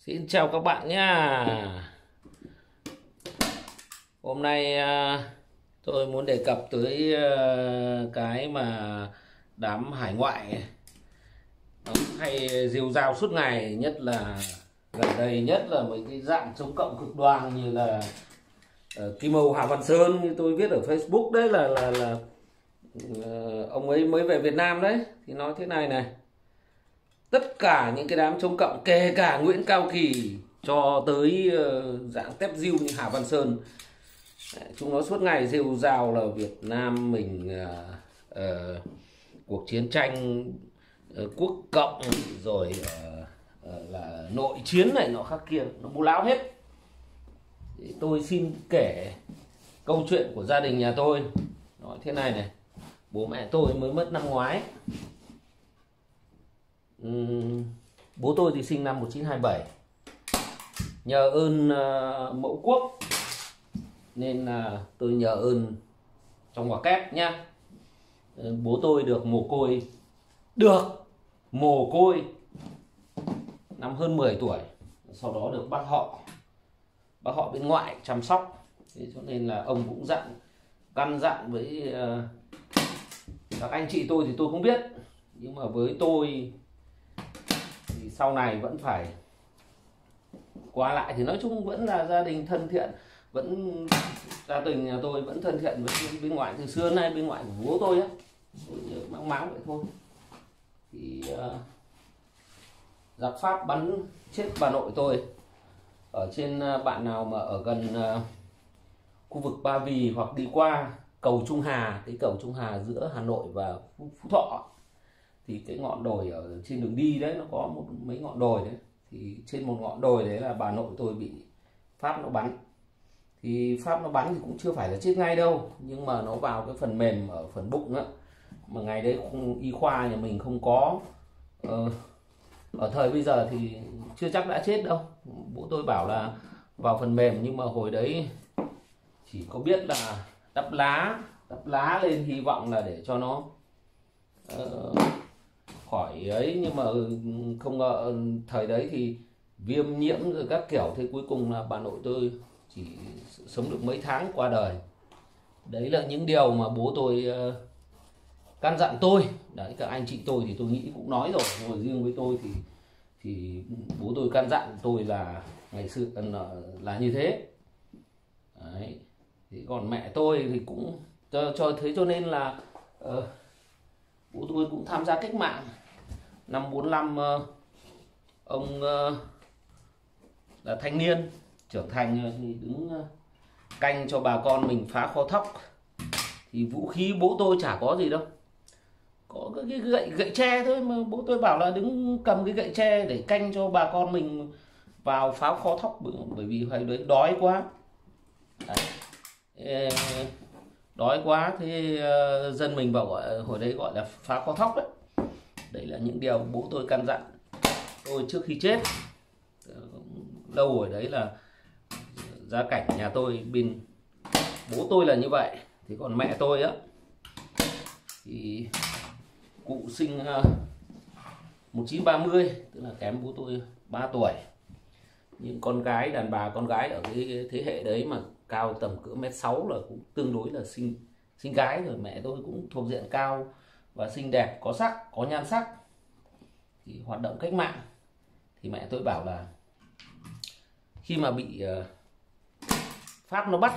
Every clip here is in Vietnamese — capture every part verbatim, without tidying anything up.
Xin chào các bạn nhá. Hôm nay à, tôi muốn đề cập tới à, cái mà đám hải ngoại nó hay rêu rao suốt ngày, nhất là gần đây nhất là mấy cái dạng chống cộng cực đoan như là uh, Kim Âu Hà Văn Sơn, như tôi viết ở Facebook đấy, là là là uh, ông ấy mới về Việt Nam đấy, thì nói thế này này: tất cả những cái đám chống cộng, kể cả Nguyễn Cao Kỳ cho tới uh, dạng tép diêu như Hà Văn Sơn, chúng nó suốt ngày rêu rao là Việt Nam mình uh, uh, cuộc chiến tranh uh, quốc cộng rồi uh, uh, là nội chiến này nọ khác kia, nó bù láo hết. Thì tôi xin kể câu chuyện của gia đình nhà tôi. Nói thế này này: bố mẹ tôi mới mất năm ngoái. uhm, Bố tôi thì sinh năm một nghìn chín trăm hai mươi bảy. Nhờ ơn uh, mẫu quốc nên là tôi nhờ ơn trong ngoặc kép nhá. Bố tôi được mồ côi được mồ côi năm hơn mười tuổi, sau đó được bác họ bác họ bên ngoại chăm sóc. Thế cho nên là ông cũng dặn căn dặn với uh, các anh chị tôi thì tôi không biết, nhưng mà với tôi thì sau này vẫn phải qua lại, thì nói chung vẫn là gia đình thân thiện, vẫn gia đình nhà tôi vẫn thân thiện với bên ngoại từ xưa nay, bên ngoại của bố tôi á, tôi nhớ máng máng vậy thôi. Thì uh, giặc Pháp bắn chết bà nội tôi ở trên uh, bạn nào mà ở gần uh, khu vực Ba Vì hoặc đi qua cầu Trung Hà, cái cầu Trung Hà giữa Hà Nội và Phú, Phú Thọ, thì cái ngọn đồi ở trên đường đi đấy, nó có một mấy ngọn đồi đấy, thì trên một ngọn đồi đấy là bà nội tôi bị Pháp nó bắn. Thì Pháp nó bắn thì cũng chưa phải là chết ngay đâu, nhưng mà nó vào cái phần mềm ở phần bụng á, mà ngày đấy không, y khoa nhà mình không có. ờ, ở thời bây giờ thì chưa chắc đã chết đâu. Bố tôi bảo là vào phần mềm, nhưng mà hồi đấy chỉ có biết là đắp lá đắp lá lên, hy vọng là để cho nó uh, khỏi ấy, nhưng mà không ngờ thời đấy thì viêm nhiễm rồi các kiểu, thế cuối cùng là bà nội tôi chỉ sống được mấy tháng qua đời. Đấy là những điều mà bố tôi uh, căn dặn tôi. Đấy, các anh chị tôi thì tôi nghĩ cũng nói rồi, nhưng mà riêng với tôi thì thì bố tôi căn dặn tôi là ngày xưa là, là như thế. Đấy. Thì còn mẹ tôi thì cũng cho, cho thế cho nên là uh, bố tôi cũng tham gia cách mạng năm bốn lăm. Uh, ông uh, là thanh niên trưởng thành thì đứng uh, canh cho bà con mình phá kho thóc. Thì vũ khí bố tôi chả có gì đâu, có cái gậy gậy tre thôi, mà bố tôi bảo là đứng cầm cái gậy tre để canh cho bà con mình vào phá kho thóc, bởi vì hồi đấy đói quá. Đấy. Đói quá thế uh, dân mình bảo gọi hồi đấy gọi là phá kho thóc đấy. Đấy là những điều bố tôi căn dặn tôi trước khi chết. Lâu rồi đấy là gia cảnh nhà tôi, bên bố tôi là như vậy. Thì còn mẹ tôi á thì cụ sinh uh, một nghìn chín trăm ba mươi, tức là kém bố tôi ba tuổi. Những con gái, đàn bà con gái ở cái thế hệ đấy mà cao tầm cỡ mét sáu là cũng tương đối là xinh xinh gái rồi. Mẹ tôi cũng thuộc diện cao và xinh đẹp, có sắc, có nhan sắc. Thì hoạt động cách mạng thì mẹ tôi bảo là khi mà bị uh, Pháp nó bắt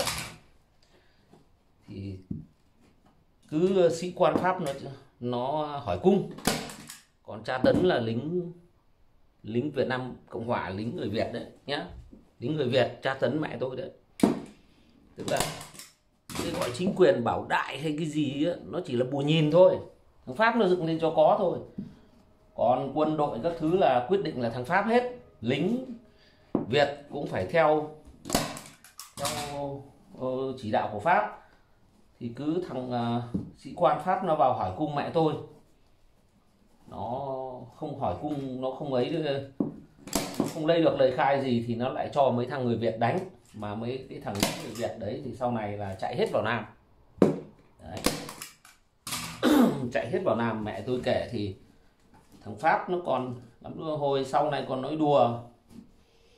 thì cứ sĩ quan Pháp nó nó hỏi cung, còn tra tấn là lính lính Việt Nam Cộng Hòa, lính người Việt đấy nhá, lính người Việt tra tấn mẹ tôi đấy. Tức là cái gọi chính quyền bảo đại hay cái gì ấy, nó chỉ là bù nhìn thôi, thằng Pháp nó dựng lên cho có thôi. Còn quân đội các thứ là quyết định là thằng Pháp hết, lính Việt cũng phải theo theo uh, chỉ đạo của Pháp. Thì cứ thằng uh, sĩ quan Pháp nó vào hỏi cung mẹ tôi, nó không hỏi cung, nó không ấy, nó không lấy được lời khai gì thì nó lại cho mấy thằng người Việt đánh. Mà mấy cái thằng người Việt đấy thì sau này là chạy hết vào Nam. Đấy. Chạy hết vào Nam. Mẹ tôi kể thì thằng Pháp nó còn lắm, hồi sau này còn nói đùa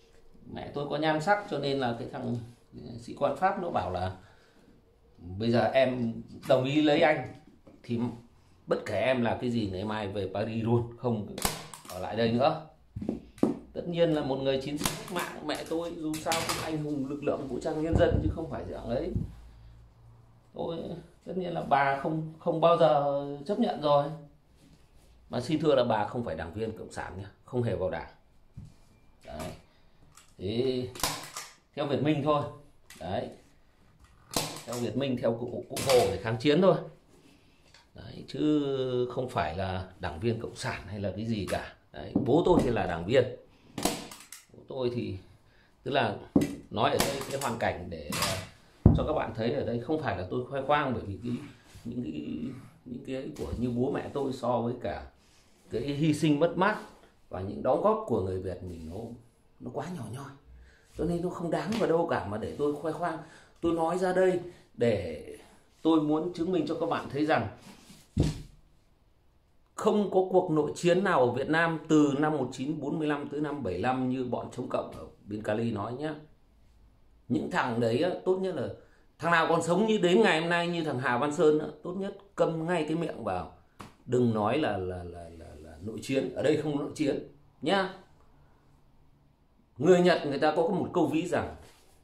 mẹ tôi có nhan sắc, cho nên là cái thằng sĩ quan Pháp nó bảo là bây giờ em đồng ý lấy anh thì bất kể em là cái gì ngày mai về Paris luôn, không ở lại đây nữa. Tất nhiên là một người chiến sĩ cách mạng, mẹ tôi dù sao cũng anh hùng lực lượng vũ trang nhân dân chứ không phải dạng ấy. Tôi tất nhiên là bà không không bao giờ chấp nhận rồi. Mà xin thưa là bà không phải đảng viên cộng sản nha, không hề vào đảng. Đấy. Thế theo Việt Minh thôi. Đấy. Theo Việt Minh, theo cụ, cụ Hồ để kháng chiến thôi. Đấy, chứ không phải là đảng viên cộng sản hay là cái gì cả. Đấy, bố tôi thì là đảng viên. Bố tôi thì tức là nói ở đây cái hoàn cảnh để cho các bạn thấy ở đây không phải là tôi khoe khoang, bởi vì cái, những cái những cái của như bố mẹ tôi so với cả cái hy sinh mất mát và những đóng góp của người Việt mình nó nó quá nhỏ nhoi, cho nên nó không đáng vào đâu cả mà để tôi khoe khoang. Tôi nói ra đây để tôi muốn chứng minh cho các bạn thấy rằng không có cuộc nội chiến nào ở Việt Nam từ năm một nghìn chín trăm bốn mươi lăm tới năm bảy mươi lăm như bọn chống cộng ở bên Cali nói nhé. Những thằng đấy tốt nhất là thằng nào còn sống như đến ngày hôm nay như thằng Hà Văn Sơn, tốt nhất câm ngay cái miệng vào, đừng nói là là là là, là nội chiến. Ở đây không nội chiến nhá. Người Nhật người ta có một câu ví rằng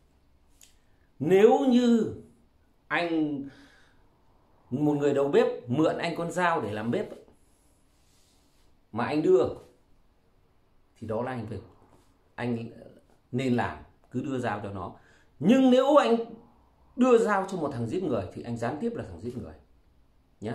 nếu như anh, một người đầu bếp mượn anh con dao để làm bếp mà anh đưa thì đó là anh việc anh nên làm, cứ đưa dao cho nó. Nhưng nếu anh đưa dao cho một thằng giết người thì anh gián tiếp là thằng giết người nhá.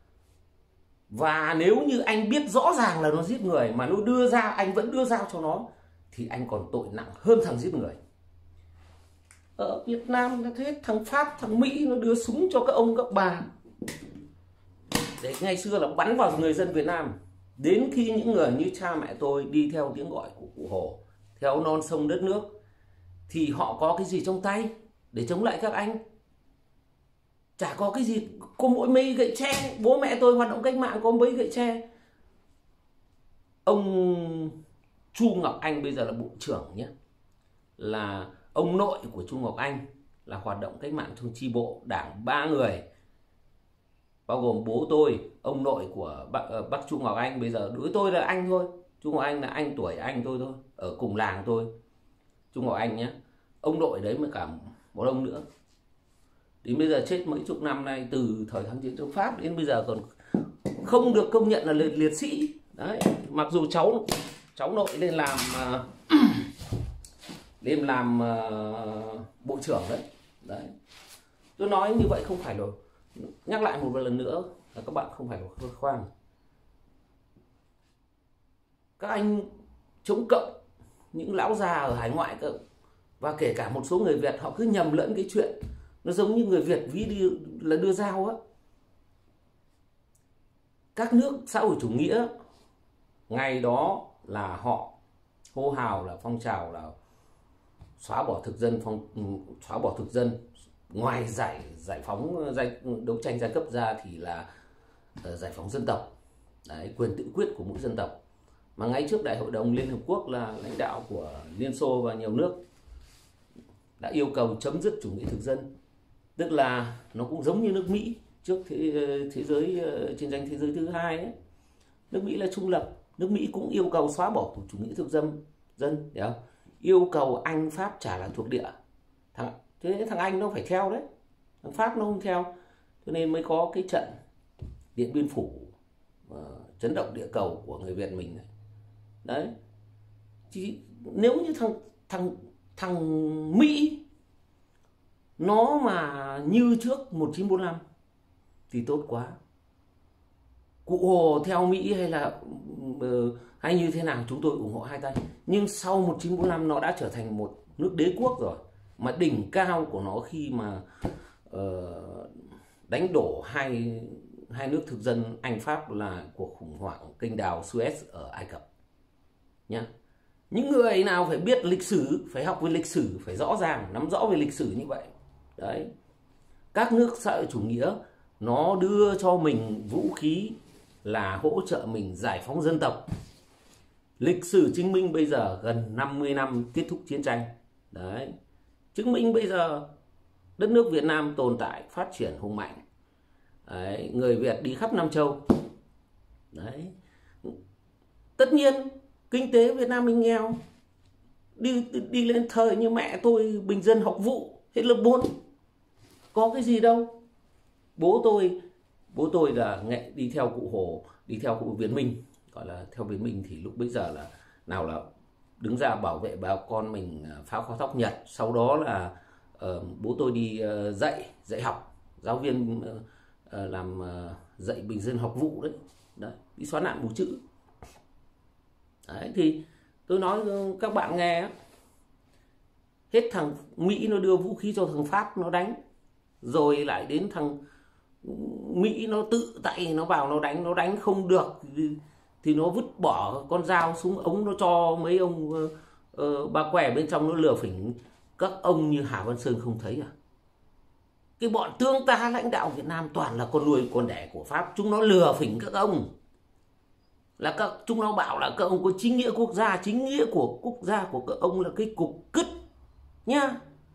Và nếu như anh biết rõ ràng là nó giết người mà nó đưa dao, anh vẫn đưa dao cho nó thì anh còn tội nặng hơn thằng giết người. Ở Việt Nam là thế, thằng Pháp, thằng Mỹ nó đưa súng cho các ông các bà để ngày xưa là bắn vào người dân Việt Nam. Đến khi những người như cha mẹ tôi đi theo tiếng gọi của cụ Hồ, theo non sông đất nước, thì họ có cái gì trong tay để chống lại các anh? Chả có cái gì, có mỗi mấy gậy tre. Bố mẹ tôi hoạt động cách mạng có mấy gậy tre. Ông Chu Ngọc Anh bây giờ là bộ trưởng nhé, là ông nội của Chu Ngọc Anh là hoạt động cách mạng trong chi bộ đảng ba người, bao gồm bố tôi, ông nội của bác, uh, bác Chu Ngọc Anh. Bây giờ đối tôi là anh thôi, Chu Ngọc Anh là anh tuổi anh tôi thôi, ở cùng làng tôi, Chu Ngọc Anh nhé. Ông nội đấy mới cả một ông nữa, đến bây giờ chết mấy chục năm nay, từ thời kháng chiến chống Pháp đến bây giờ còn không được công nhận là liệt, liệt sĩ. Đấy, mặc dù cháu cháu nội lên làm uh, lên làm uh, bộ trưởng đấy. Đấy, tôi nói như vậy không phải rồi, nhắc lại một lần nữa là các bạn không phải là khoe khoang. Các anh chống cộng, những lão già ở hải ngoại cơ, và kể cả một số người Việt, họ cứ nhầm lẫn cái chuyện nó giống như người Việt ví đi là đưa dao á. Các nước xã hội chủ nghĩa ngày đó là họ hô hào là phong trào là xóa bỏ thực dân, phong xóa bỏ thực dân, ngoài giải giải phóng giai, đấu tranh giai cấp ra thì là uh, giải phóng dân tộc. Đấy, quyền tự quyết của mỗi dân tộc. Mà ngay trước Đại hội đồng Liên Hợp Quốc là lãnh đạo của Liên Xô và nhiều nước đã yêu cầu chấm dứt chủ nghĩa thực dân. Tức là nó cũng giống như nước Mỹ trước thế, thế giới chiến tranh thế giới thứ hai ấy. Nước Mỹ là trung lập, nước Mỹ cũng yêu cầu xóa bỏ chủ nghĩa thực dân dân, hiểu không? Yêu cầu Anh Pháp trả lại thuộc địa. Thằng thế thằng Anh nó phải theo đấy, thằng Pháp nó không theo, cho nên mới có cái trận Điện Biên Phủ uh, chấn động địa cầu của người Việt mình này. Đấy, thì nếu như thằng thằng thằng Mỹ nó mà như trước một nghìn chín trăm bốn mươi lăm thì tốt quá. Cụ Hồ theo Mỹ hay là uh, hay như thế nào chúng tôi ủng hộ hai tay. Nhưng sau một nghìn chín trăm bốn mươi lăm nó đã trở thành một nước đế quốc rồi. Mà đỉnh cao của nó khi mà uh, đánh đổ hai hai nước thực dân Anh Pháp là cuộc khủng hoảng kênh đào Suez ở Ai Cập nhá. Những người nào phải biết lịch sử, phải học về lịch sử, phải rõ ràng nắm rõ về lịch sử như vậy. Đấy, các nước xã hội chủ nghĩa nó đưa cho mình vũ khí là hỗ trợ mình giải phóng dân tộc, Lịch sử chứng minh bây giờ gần năm mươi năm kết thúc chiến tranh. Đấy. Chứng minh bây giờ đất nước Việt Nam tồn tại, phát triển hùng mạnh. Đấy. Người Việt đi khắp Nam Châu. Đấy. Tất nhiên kinh tế Việt Nam mình nghèo. Đi đi lên thời như mẹ tôi bình dân học vụ hết lớp bốn. Có cái gì đâu. Bố tôi bố tôi là nghệ đi theo cụ Hồ, đi theo cụ Việt Minh, gọi là theo Việt Minh thì lúc bấy giờ là nào là đứng ra bảo vệ bà con mình phá kho thóc Nhật, sau đó là uh, bố tôi đi uh, dạy dạy học, giáo viên uh, uh, làm uh, dạy bình dân học vụ đấy, đấy đi xóa nạn mù chữ. Đấy thì tôi nói các bạn nghe, hết thằng Mỹ nó đưa vũ khí cho thằng Pháp nó đánh, rồi lại đến thằng Mỹ nó tự tay nó vào nó đánh, nó đánh không được thì, thì nó vứt bỏ con dao xuống ống, nó cho mấy ông uh, uh, bà què bên trong nó lừa phỉnh. Các ông như Hà Văn Sơn không thấy à? Cái bọn tướng ta lãnh đạo Việt Nam toàn là con nuôi con đẻ của Pháp, chúng nó lừa phỉnh các ông. Là các chúng nó bảo là các ông có chính nghĩa quốc gia, chính nghĩa của quốc gia của các ông là cái cục cứt nhá.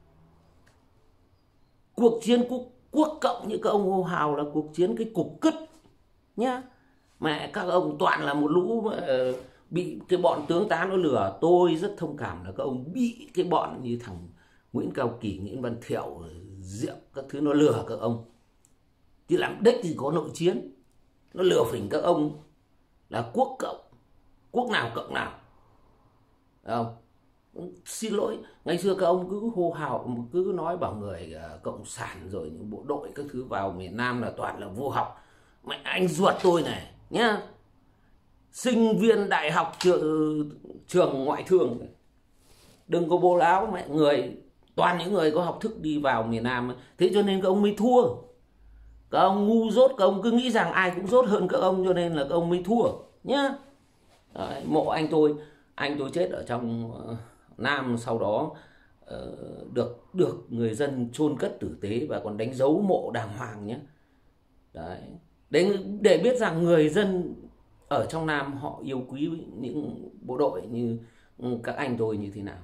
Cuộc chiến quốc quốc cộng như các ông hô hào là cuộc chiến cái cục cứt nhá. Mẹ các ông toàn là một lũ uh, bị cái bọn tướng tá nó lừa. Tôi rất thông cảm là các ông bị cái bọn như thằng Nguyễn Cao Kỳ, Nguyễn Văn Thiệu, Diệm các thứ nó lừa các ông. Chứ làm đếch thì có nội chiến. Nó lừa phỉnh các ông là quốc cộng, quốc nào cộng nào. Đấy không? Xin lỗi, ngày xưa các ông cứ hô hào, cứ nói bảo người uh, cộng sản rồi những bộ đội các thứ vào miền Nam là toàn là vô học. Mẹ anh ruột tôi này nhá, sinh viên đại học trường, trường ngoại thương, đừng có bố láo mẹ người, toàn những người có học thức đi vào miền Nam. Thế cho nên các ông mới thua. Các ông ngu dốt, các ông cứ nghĩ rằng ai cũng dốt hơn các ông, cho nên là các ông mới thua nhá. Đấy, mộ anh tôi, anh tôi chết ở trong uh, Nam, sau đó uh, được được người dân chôn cất tử tế và còn đánh dấu mộ đàng hoàng nhé. Đấy, để để biết rằng người dân ở trong Nam họ yêu quý những bộ đội như các anh tôi như thế nào.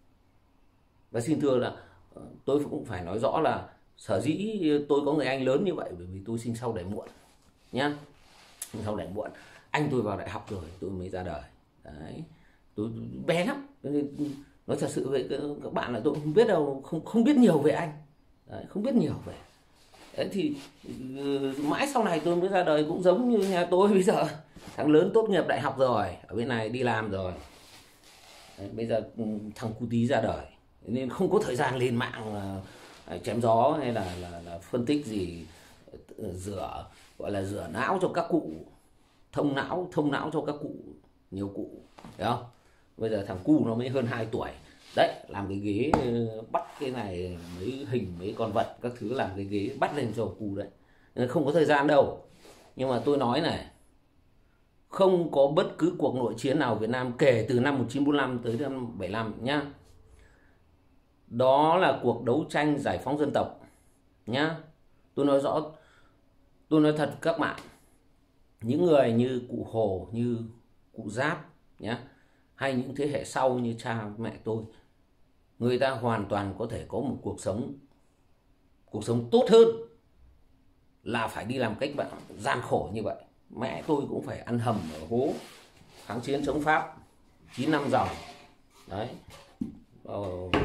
Và xin thưa là tôi cũng phải nói rõ là sở dĩ tôi có người anh lớn như vậy bởi vì tôi sinh sau đẻ muộn nhá. Sinh sau đẻ muộn, anh tôi vào đại học rồi tôi mới ra đời. Đấy, tôi bé lắm, nói thật sự với các bạn là tôi không biết đâu, không không biết nhiều về anh. Đấy, không biết nhiều về. Đấy thì mãi sau này tôi mới ra đời, cũng giống như nhà tôi bây giờ, thằng lớn tốt nghiệp đại học rồi, ở bên này đi làm rồi. Đấy, bây giờ thằng cu tí ra đời nên không có thời gian lên mạng uh, chém gió hay là, là, là phân tích gì, rửa gọi là rửa não cho các cụ, thông não thông não cho các cụ, nhiều cụ, thấy không? Bây giờ thằng cu nó mới hơn hai tuổi đấy, làm cái ghế bắt cái này, mấy hình mấy con vật các thứ, làm cái ghế bắt lên cho cu đấy, nên không có thời gian đâu. Nhưng mà tôi nói này, không có bất cứ cuộc nội chiến nào Việt Nam kể từ năm một nghìn chín trăm bốn mươi lăm tới năm bảy mươi lăm nhá, đó là cuộc đấu tranh giải phóng dân tộc nhá. Tôi nói rõ, tôi nói thật các bạn, những người như cụ Hồ, như cụ Giáp nhá, hay những thế hệ sau như cha mẹ tôi, người ta hoàn toàn có thể có một cuộc sống cuộc sống tốt hơn là phải đi làm cách bạn gian khổ như vậy. Mẹ tôi cũng phải ăn hầm ở hố kháng chiến chống Pháp chín năm dòng đấy. Ờ,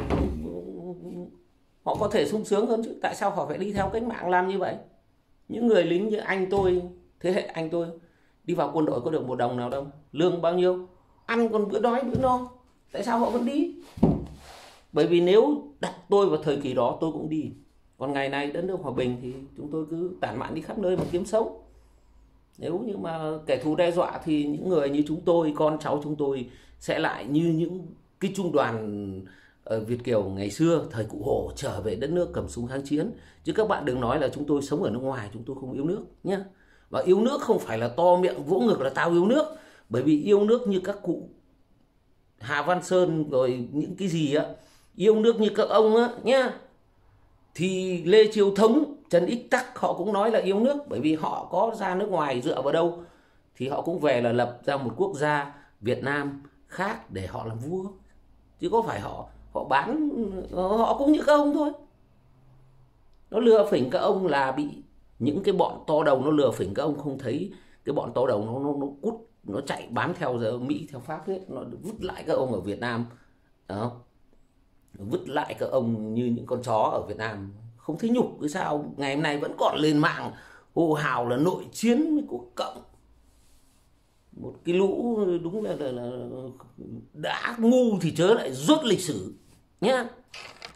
họ có thể sung sướng hơn chứ, tại sao họ phải đi theo cách mạng làm như vậy? Những người lính như anh tôi, thế hệ anh tôi đi vào quân đội có được một đồng nào đâu, lương bao nhiêu, ăn còn bữa đói bữa no, tại sao họ vẫn đi? Bởi vì nếu đặt tôi vào thời kỳ đó tôi cũng đi. Còn ngày nay đất nước hòa bình thì chúng tôi cứ tản mạn đi khắp nơi mà kiếm sống. Nếu như mà kẻ thù đe dọa thì những người như chúng tôi, con cháu chúng tôi sẽ lại như những cái trung đoàn ở Việt Kiều ngày xưa, thời cụ Hồ, trở về đất nước cầm súng kháng chiến. Chứ các bạn đừng nói là chúng tôi sống ở nước ngoài, chúng tôi không yêu nước nhé. Và yêu nước không phải là to miệng vỗ ngực là tao yêu nước. Bởi vì yêu nước như các cụ Hà Văn Sơn rồi những cái gì á, yêu nước như các ông á nhá, thì Lê Chiêu Thống, Trần Ích Tắc họ cũng nói là yêu nước. Bởi vì họ có ra nước ngoài dựa vào đâu thì họ cũng về là lập ra một quốc gia Việt Nam khác để họ làm vua, chứ có phải họ họ bán, họ cũng như các ông thôi. Nó lừa phỉnh các ông là bị những cái bọn to đầu nó lừa phỉnh các ông không thấy, cái bọn to đầu nó nó, nó cút, nó chạy bám theo giờ Mỹ theo Pháp hết, nó vứt lại các ông ở Việt Nam đó, vứt lại các ông như những con chó ở Việt Nam. Không thấy nhục cái sao ngày hôm nay vẫn còn lên mạng hô hào là nội chiến với Quốc Cộng. Một cái lũ đúng là, là, là đã ngu thì chớ lại rốt lịch sử nhá.